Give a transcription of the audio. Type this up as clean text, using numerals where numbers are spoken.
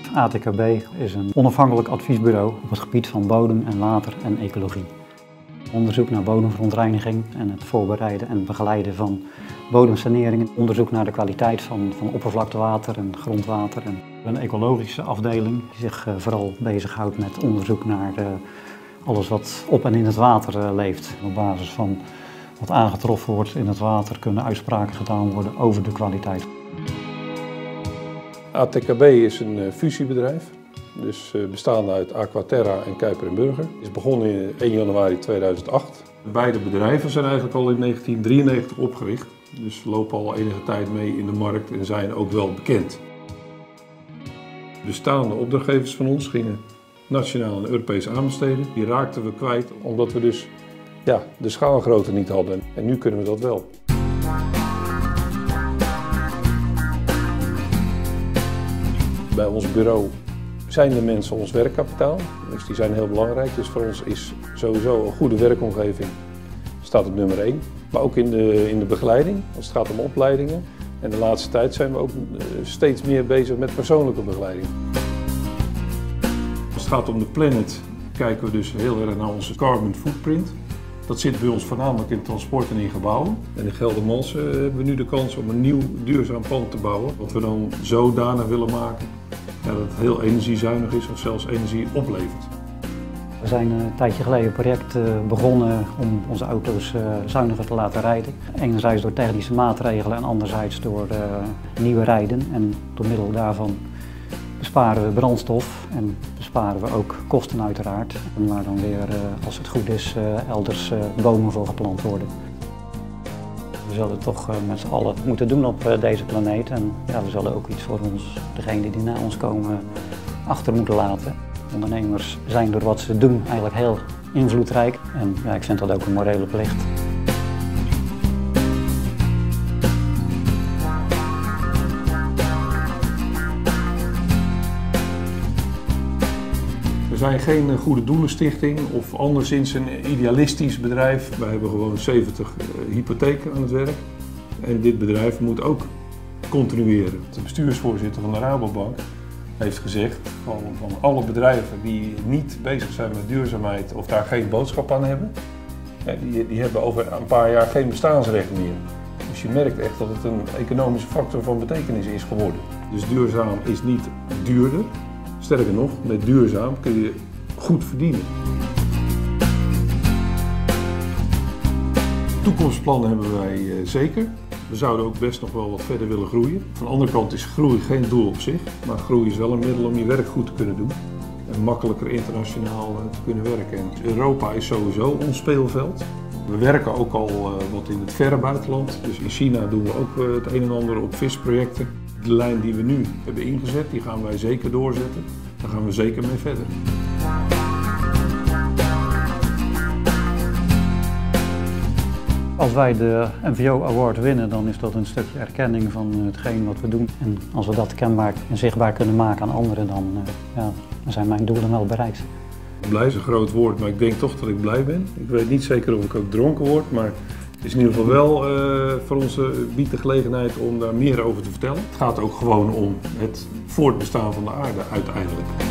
ATKB is een onafhankelijk adviesbureau op het gebied van bodem en water en ecologie. Onderzoek naar bodemverontreiniging en het voorbereiden en begeleiden van bodemsaneringen. Onderzoek naar de kwaliteit van oppervlaktewater en grondwater. En een ecologische afdeling die zich vooral bezighoudt met onderzoek naar alles wat op en in het water leeft. Op basis van wat aangetroffen wordt in het water kunnen uitspraken gedaan worden over de kwaliteit. ATKB is een fusiebedrijf, dus bestaande uit Aquaterra en Kuiper & Burger. Het is begonnen in 1 januari 2008. Beide bedrijven zijn eigenlijk al in 1993 opgericht, dus lopen al enige tijd mee in de markt en zijn ook wel bekend. Bestaande opdrachtgevers van ons gingen nationaal en Europees aanbesteden. Die raakten we kwijt omdat we dus de schaalgrootte niet hadden en nu kunnen we dat wel. Bij ons bureau zijn de mensen ons werkkapitaal, dus die zijn heel belangrijk. Dus voor ons is sowieso een goede werkomgeving staat op nummer 1. Maar ook in de begeleiding, als het gaat om opleidingen. En de laatste tijd zijn we ook steeds meer bezig met persoonlijke begeleiding. Als het gaat om de planet kijken we dus heel erg naar onze carbon footprint. Dat zit bij ons voornamelijk in transport en in gebouwen. En in Geldermalsen hebben we nu de kans om een nieuw duurzaam pand te bouwen. Wat we dan zodanig willen maken dat het heel energiezuinig is of zelfs energie oplevert. We zijn een tijdje geleden een project begonnen om onze auto's zuiniger te laten rijden. Enerzijds door technische maatregelen en anderzijds door nieuwe rijden. En door middel daarvan besparen we brandstof en besparen we ook kosten uiteraard. Waar dan weer, als het goed is, elders bomen voor geplant worden. We zullen het toch met z'n allen moeten doen op deze planeet. En we zullen ook iets voor ons, degenen die na ons komen, achter moeten laten. Ondernemers zijn door wat ze doen eigenlijk heel invloedrijk. En ik vind dat ook een morele plicht. We zijn geen goede doelenstichting of anderszins een idealistisch bedrijf. Wij hebben gewoon 70 hypotheken aan het werk. En dit bedrijf moet ook continueren. De bestuursvoorzitter van de Rabobank heeft gezegd van alle bedrijven die niet bezig zijn met duurzaamheid of daar geen boodschap aan hebben, die hebben over een paar jaar geen bestaansrecht meer. Dus je merkt echt dat het een economische factor van betekenis is geworden. Dus duurzaam is niet duurder. Sterker nog, met duurzaam kun je goed verdienen. Toekomstplannen hebben wij zeker. We zouden ook best nog wel wat verder willen groeien. Van de andere kant is groei geen doel op zich, maar groei is wel een middel om je werk goed te kunnen doen. En makkelijker internationaal te kunnen werken. En Europa is sowieso ons speelveld. We werken ook al wat in het verre buitenland. Dus in China doen we ook het een en ander op visprojecten. De lijn die we nu hebben ingezet, die gaan wij zeker doorzetten. Daar gaan we zeker mee verder. Als wij de MVO Award winnen, dan is dat een stukje erkenning van hetgeen wat we doen. En als we dat kenbaar en zichtbaar kunnen maken aan anderen, dan zijn mijn doelen wel bereikt. Blij is een groot woord, maar ik denk toch dat ik blij ben. Ik weet niet zeker of ik ook dronken word, maar het is in ieder geval wel voor ons biedt de gelegenheid om daar meer over te vertellen. Het gaat ook gewoon om het voortbestaan van de aarde uiteindelijk.